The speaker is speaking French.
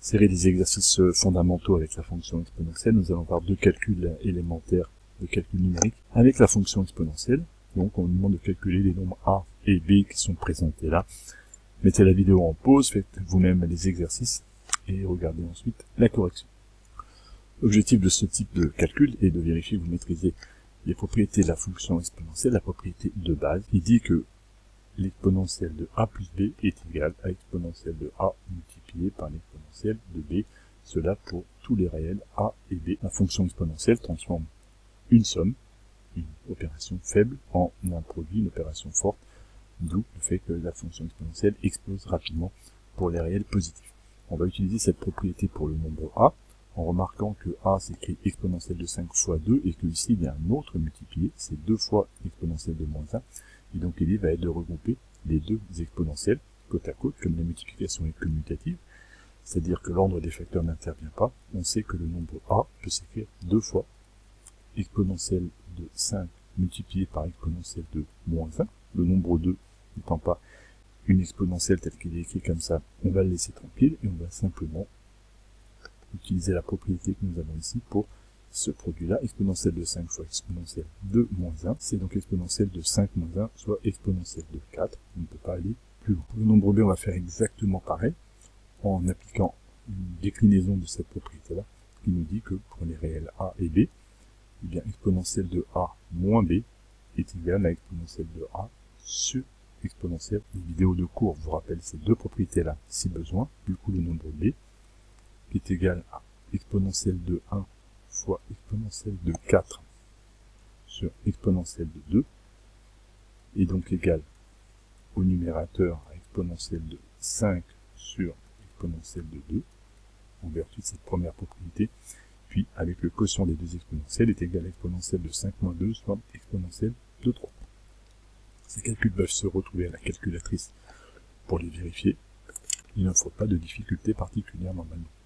série des exercices fondamentaux avec la fonction exponentielle. Nous allons voir deux calculs élémentaires de calcul numérique avec la fonction exponentielle. Donc on nous demande de calculer les nombres a et b qui sont présentés là. Mettez la vidéo en pause, faites vous-même les exercices et regardez ensuite la correction. L'objectif de ce type de calcul est de vérifier que vous maîtrisez les propriétés de la fonction exponentielle, la propriété de base, qui dit que l'exponentielle de a plus b est égale à l'exponentielle de a multiplié par l'exponentielle de b, cela pour tous les réels a et b. La fonction exponentielle transforme une somme, une opération faible, en un produit, une opération forte, d'où le fait que la fonction exponentielle explose rapidement pour les réels positifs. On va utiliser cette propriété pour le nombre a, en remarquant que a s'écrit exponentielle de 5 fois 2, et que ici il y a un autre multiplié, c'est 2 fois exponentielle de moins 1, et donc l'idée va être de regrouper les deux exponentielles côte à côte, comme la multiplication est commutative, c'est-à-dire que l'ordre des facteurs n'intervient pas. On sait que le nombre a peut s'écrire 2 fois exponentielle de 5 multiplié par exponentielle de moins 1, le nombre 2 n'étant pas une exponentielle telle qu'il est écrit comme ça, on va le laisser tranquille, et on va simplement utiliser la propriété que nous avons ici pour ce produit-là, exponentielle de 5 fois exponentielle de moins 1, c'est donc exponentielle de 5 moins 1, soit exponentielle de 4, on ne peut pas aller plus loin. Pour le nombre b, on va faire exactement pareil, en appliquant une déclinaison de cette propriété-là, qui nous dit que pour les réels a et b, eh bien exponentielle de a moins b est égale à exponentielle de a sur exponentielle. Les vidéos de cours vous rappellent ces deux propriétés-là si besoin. Du coup, le nombre b qui est égal à exponentielle de 1 fois exponentielle de 4 sur exponentielle de 2 est donc égal au numérateur à exponentielle de 5 sur exponentielle de 2 en vertu de cette première propriété, puis avec le quotient des deux exponentielles est égal à exponentielle de 5 moins 2 soit exponentielle de 3. Ces calculs peuvent se retrouver à la calculatrice pour les vérifier. Il ne faut pas de difficulté particulière normalement.